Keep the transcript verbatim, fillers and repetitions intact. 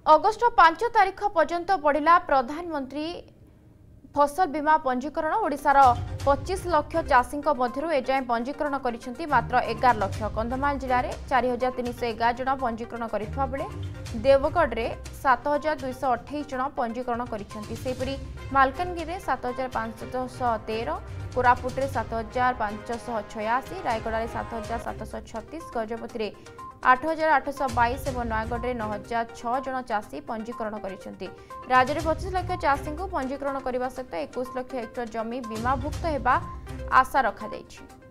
August पांच तारिख पर्यंत बढ़िला प्रधानमंत्री फसल बीमा पंजीकरण। ओडिशार पच्चीस लाख चाषी मध्य एजाएं पंजीकरण करिसेंती मात्र एगार लाख। कंधमाल जिले में चार हजार तीन सौ एगार जन पंजीकरण करथिबा बेले देवगढ़ में सात हजार दुईश अठाईस जन पंजीकरण करिसेंती। सेहिपरि मालकानगिरी में सात हजार पांचश तेरह, कोरापुट में सात हजार पांचश छयासी, रायगढ़ में सात हजार सातश छत्तीस, गजपति में आठ हजार आठश बैश और नयगढ़ में नौ हजार छह जन चाषी पंजीकरण करिसेंती। राज्य में पच्चीस लाख चाषी को पंजीकरण करने सहित इक्कीस लाख हेक्टर जमी बीमाभुक्त होगा आशा रखा जायछि।